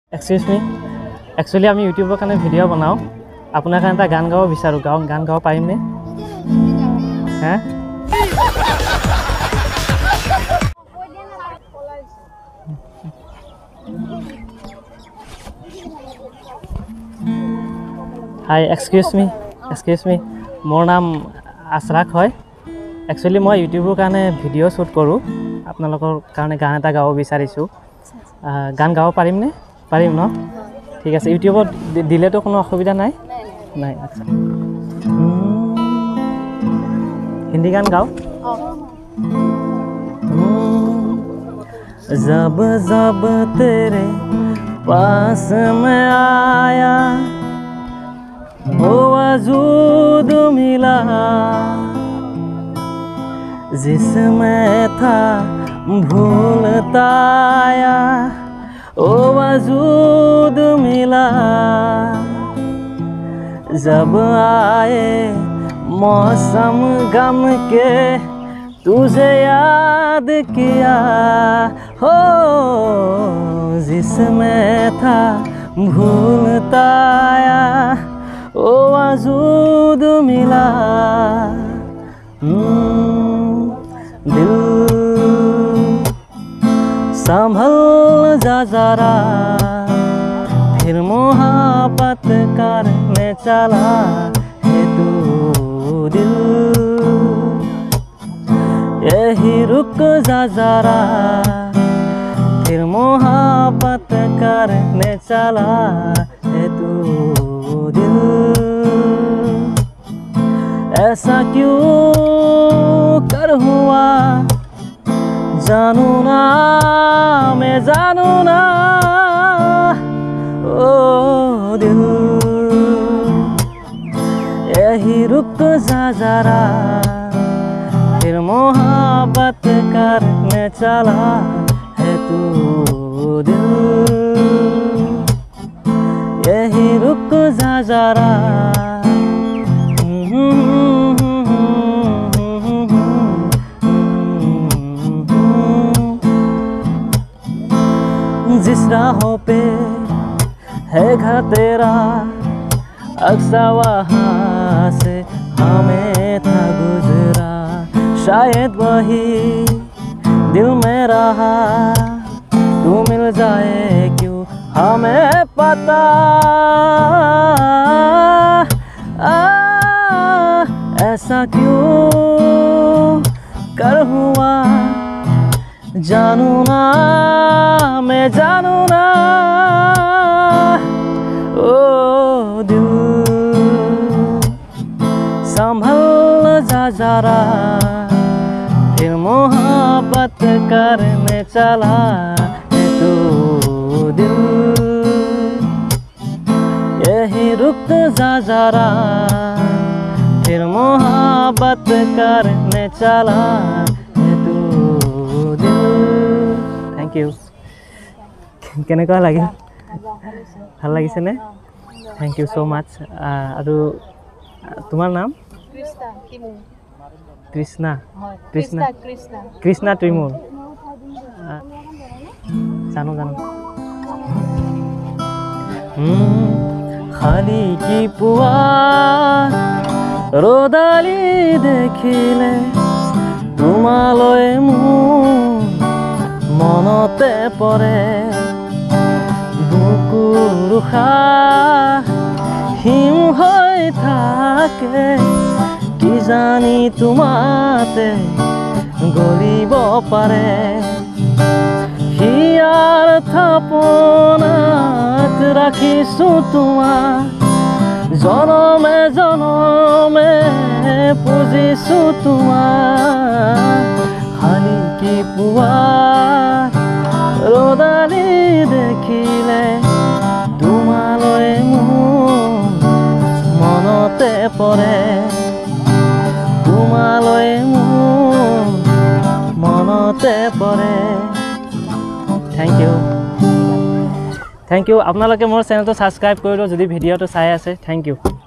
Excuse me. Actually, আমি ইউটিউবৰ কাৰণে ভিডিঅ' বনাওঁ। আপোনাৰ কাৰণে এটা গান গাব বিচাৰোঁ। গান গাব পাৰিমনে? হা? Hi, excuse me. মোৰ নাম আশৰাক হয়। Actually, মই ইউটিউবৰ কাৰণে ভিডিঅ' শ্বুট কৰোঁ। আপোনালোকৰ কাৰণে গান এটা গাব বিচাৰিছোঁ। গান গাব পাৰিমনে? পাৰিম ন? ঠিক আছে। ইউটিউবত দিলেতো কোনো অসুবিধা নাই? নাই। আচ্ছা। হিন্দী গান গাও? जब जब तेरे पास मैं आया वो वजूद मिला जिसमें था भूलता आया वो वजूद मिला जब आए मौसम गम के तुझे याद किया हो जिसमें था भूलता आया वो वजूद मिला दिल संभल जा जरा फिर मोहब्बत करने चला है तू दिल यही रुक जा जरा फिर मोहब्बत करने चला है तू दिल ऐसा क्यों कर हुआ जानू ना मैं जानू ना ओ दिल यही रुक जा जरा फिर मोहब्बत करने चला है तू दिल यही रुक जा जरा जिस राहों पे है घर तेरा अक्सर वहाँ से हमें था गुजरा शायद वही दिल में रहा तू मिल जाए क्यों हमें पता ऐसा क्यों कर हुआ जानू ना मैं जानू ना ओ दिल संभल जा जरा फिर मोहब्बत करने चला है तू दिल यही रुक जा जरा फिर मोहब्बत करने चला है तू दिल थैंक यू কেনেকুৱা লাগিল ভাল লাগিছে নে থ্যাংক ইউ সো মাচ আৰু তোমাৰ নাম কৃষ্ণা কৃষ্ণা ত্ৰিমূল জানো খালি কি পুৱা ৰদালি দেখিলে তোমালৈ মোৰ মনতে পৰে বুকুৰ উশাহ হিম হৈ থাকে কি জানি তোমাতে গলিব পাৰে হিয়াৰ থাপনাত ৰাখিছোঁ তোমাক জনমে জনমে পুজিছোঁ তোমাক খালি কি পুৱা ৰদালি দেখিলে তোমালৈ মোৰ মনতে পৰে তোমালৈ মোৰ মনতে পৰে থ্যাংক ইউ আপোনালোকে মোৰ চেনেলটো ছাবস্ক্ৰাইব কৰি দিয়ক যদি ভিডিঅ'টো চাই আছে থ্যাংক ইউ